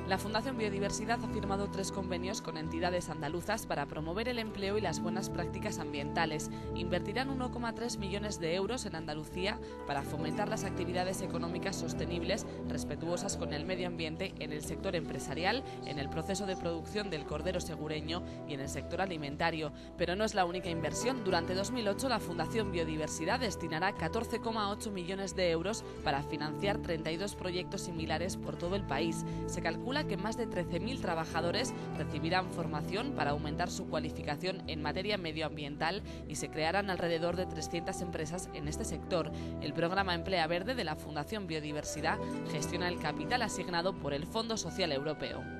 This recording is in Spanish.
La Fundación Biodiversidad ha firmado 3 convenios con entidades andaluzas para promover el empleo y las buenas prácticas ambientales. Invertirán 1,3 millones de euros en Andalucía para fomentar las actividades económicas sostenibles, respetuosas con el medio ambiente en el sector empresarial, en el proceso de producción del cordero segureño y en el sector alimentario. Pero no es la única inversión. Durante 2008 la Fundación Biodiversidad destinará 14,8 millones de euros para financiar 32 proyectos similares por todo el país. Se calcula que más de 13.000 trabajadores recibirán formación para aumentar su cualificación en materia medioambiental y se crearán alrededor de 300 empresas en este sector. El programa Emplea Verde de la Fundación Biodiversidad gestiona el capital asignado por el Fondo Social Europeo.